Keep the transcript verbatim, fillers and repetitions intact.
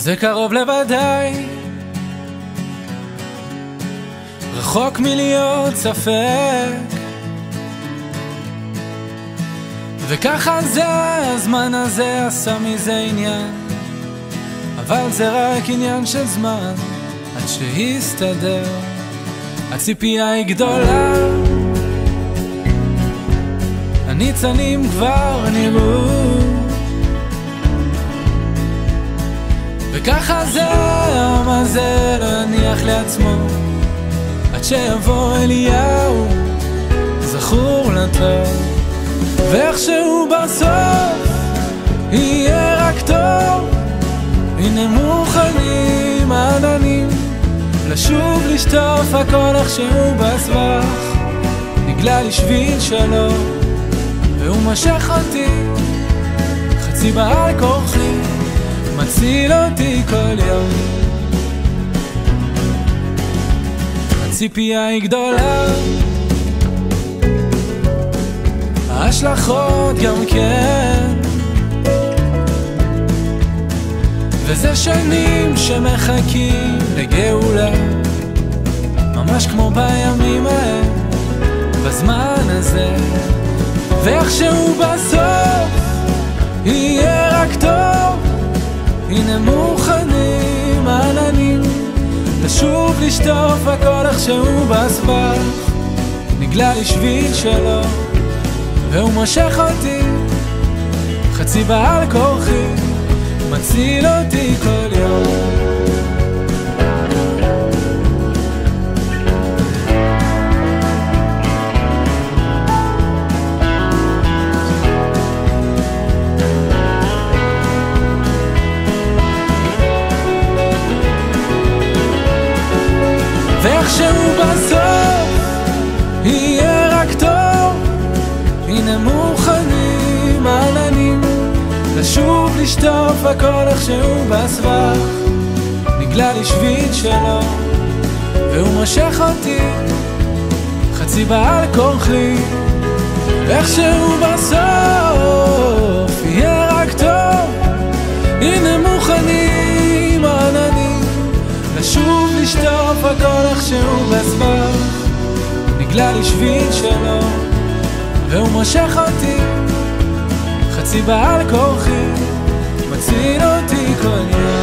זה קרוב לוודאי, רחוק מלהיות ספק, וככה זה, הזמן הזה עשה מזה עניין, אבל זה רק עניין של זמן עד שיסתדר. הציפייה היא גדולה, הניצנים כבר נראו, וככה זה, העם הזה לא יניח לעצמו עד שיבוא אליהו זכור לטוב, ואיכשהו בסוף יהיה רק טוב. הנה מוכנים העננים לשוב לשטוף הכל איכשהו בסבך, נגלה לי שביל שלו והוא משך אותי חצי בעל כורחי, מציל אותי כל יום. הציפייה היא גדולה, ההשלכות גם כן, וזה שנים שמחכים לגאולה, ממש כמו בימים ההם, בזמן הזה. ואיכשהו בסוף יהיה רק טוב. הנה מוכנים עננים לשוב לשטוף הכל איכשהו בסבך, נגלה לי שביל שלו והוא מושך אותי חצי בעל כורחי, מציל אותי כל יום. ואיכשהו בסוף יהיה רק טוב. הנה מוכנים עננים לשוב לשטוף הכל איכשהו בסבך, נגלה לי שביל שלו והוא מושך אותי חצי בעל כורחי. איכשהו בסוף יהיה רק טוב. הנה מוכנים עננים לשוב לשטוף הכל איכשהו בסבך, נגלה לי שביל שלו והוא מושך אותי חצי בעל כורחי, מציל אותי כל יום.